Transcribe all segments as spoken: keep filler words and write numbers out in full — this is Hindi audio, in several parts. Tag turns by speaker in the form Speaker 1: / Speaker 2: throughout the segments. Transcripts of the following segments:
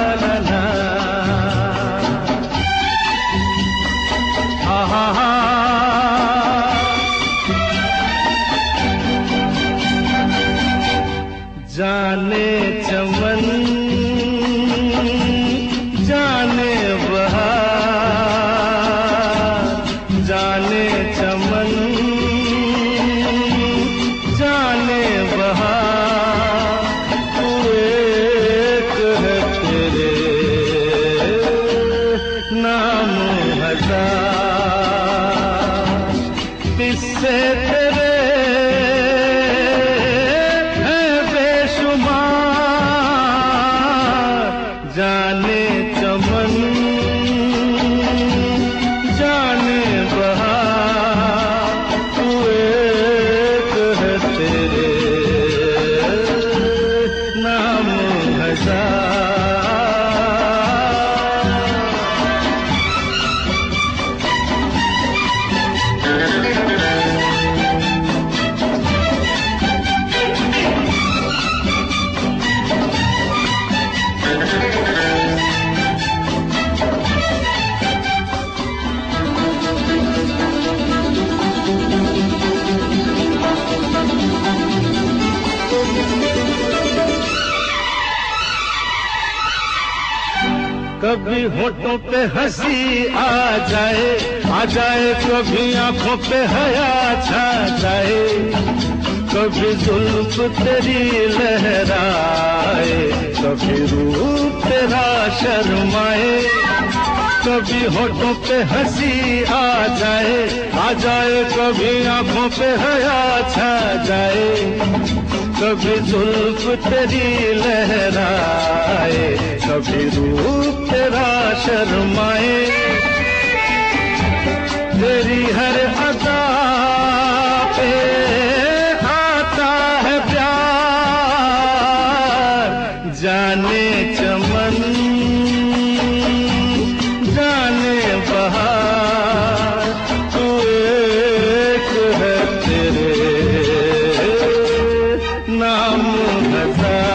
Speaker 1: ला ला, हा हा हा। जाने चमन जाने बहार, जाने चमन जाने बहार, तू एक है तेरे नाम हजार, किससे तेरे हैं बेशुमार। जाने चमन जाने बहार, तू एक है तेरे नाम हजार। कभी होठों पे हंसी आ जाए, आ जाए, कभी आंखों पे हया छा जाए, कभी जुल्फ तेरी लहराए, कभी रूप तेरा शर्माए। कभी होठों पे हंसी आ जाए, आ जाए, कभी आंखों पे हया छा जाए, कभी जुल्फ तेरी लहराए, कभी रूप तेरा शर्माए। तेरी हर अदा पे आता है प्यार। जाने चमन जाने बहार, तू एक है तेरे नाम हजार।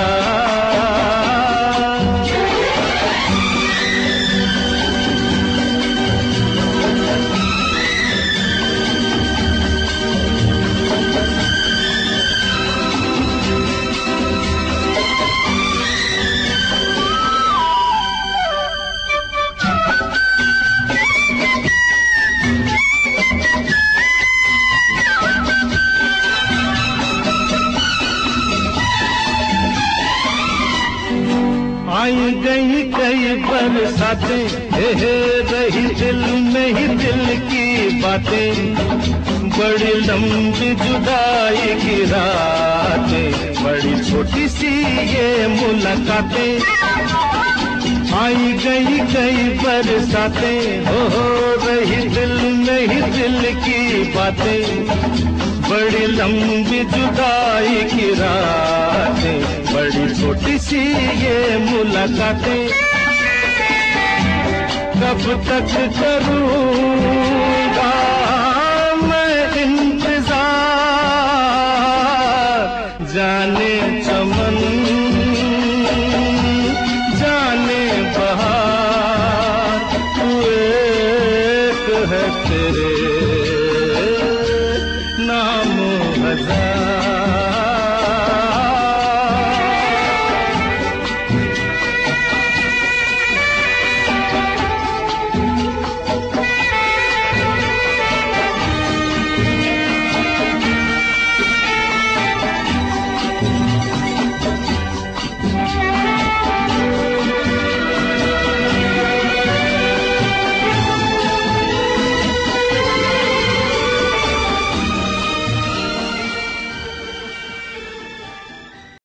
Speaker 1: आई गई कई बरसातें, हे हे रही दिल में ही दिल की बातें, बड़ी लंबी जुदाई की रातें, बड़ी छोटी सी ये मुलाकातें। आई गई कई बरसातें, हो हो रही दिल में ही दिल की बातें, बड़ी लंबी जुदाई की रातें, बड़ी छोटी सी ये मुलाकातें। कब तक करूं